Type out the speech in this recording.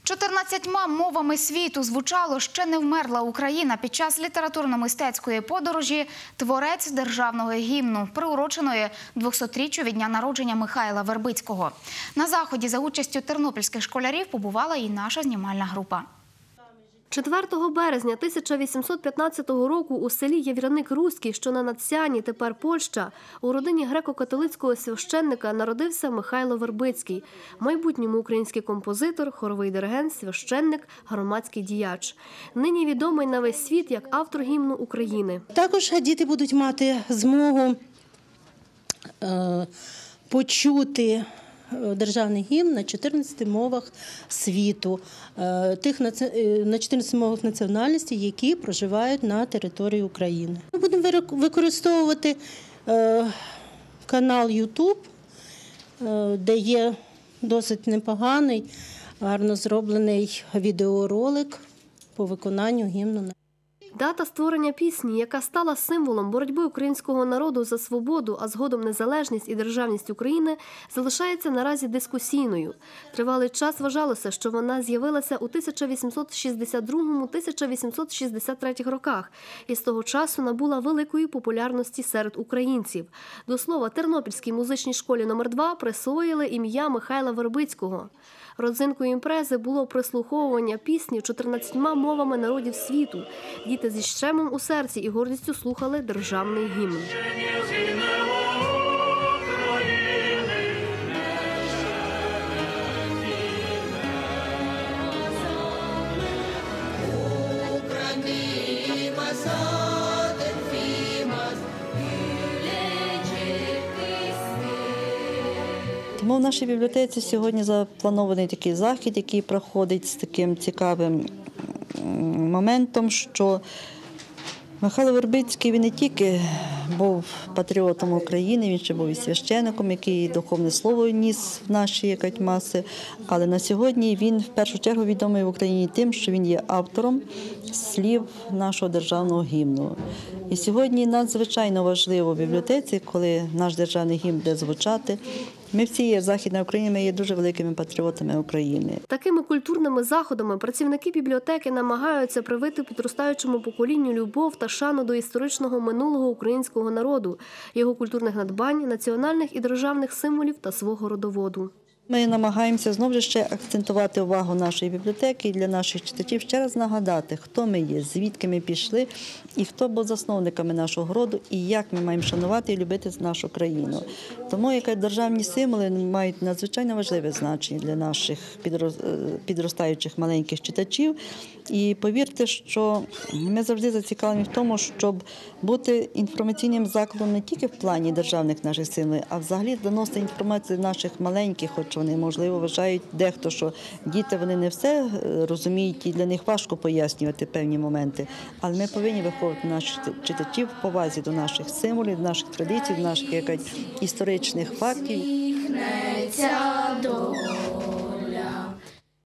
14 мовами світу звучало «Ще не вмерла Україна» під час літературно-мистецької подорожі творець державного гімну, приуроченої 200-річчю від дня народження Михайла Вербицького. На заході за участю тернопільських школярів побувала і наша знімальна група. 4 березня 1815 року у селі Явряник-Руський, що на Надсяні, тепер Польща, у родині греко-католицького священника народився Михайло Вербицький, майбутньому український композитор, хоровий диригент, священник, громадський діяч. Нині відомий на весь світ як автор гімну України. Також діти будуть мати змогу почути державний гімн на 14 мовах світу, на 14 мовах національності, які проживають на території України. Ми будемо використовувати канал YouTube, де є досить непоганий, гарно зроблений відеоролик по виконанню гімну. Дата створення пісні, яка стала символом боротьби українського народу за свободу, а згодом незалежність і державність України, залишається наразі дискусійною. Тривалий час вважалося, що вона з'явилася у 1862-1863 роках і з того часу набула великої популярності серед українців. До слова, Тернопільській музичній школі номер 2 присвоїли ім'я Михайла Вербицького. Родзинкою імпрези було прослуховування пісні 14 мовами народів світу. Діти зі щемом у серці і гордістю слухали державний гімн. Тому в нашій бібліотеці сьогодні запланований такий захід, який проходить з таким цікавим моментом, що Михайло Вербицький, він не тільки був патріотом України, він ще був і священником, який духовне слово ніс в наші маси, але на сьогодні він в першу чергу відомий в Україні тим, що він є автором слів нашого державного гімну. І сьогодні надзвичайно важливо в бібліотеці, коли наш державний гімн буде звучати. Ми всі є Західна Україна, ми є дуже великими патріотами України. Такими культурними заходами працівники бібліотеки намагаються привити підростаючому поколінню любов та шану до історичного минулого українського народу, його культурних надбань, національних і державних символів та свого родоводу. Ми намагаємося знову ще акцентувати увагу нашої бібліотеки і для наших читачів ще раз нагадати, хто ми є, звідки ми пішли і хто був засновниками нашого роду і як ми маємо шанувати і любити нашу країну. Тому державні символи мають надзвичайно важливе значення для наших підростаючих маленьких читачів. І повірте, що ми завжди зацікавлені в тому, щоб бути інформаційним закладом не тільки в плані державних наших символів, а взагалі доносити інформацію наших маленьких, хоч вони, можливо, вважають дехто, що діти вони не все розуміють і для них важко пояснювати певні моменти. Але ми повинні виховувати наших читачів в повазі до наших символів, до наших традицій, до наших історичних фактів.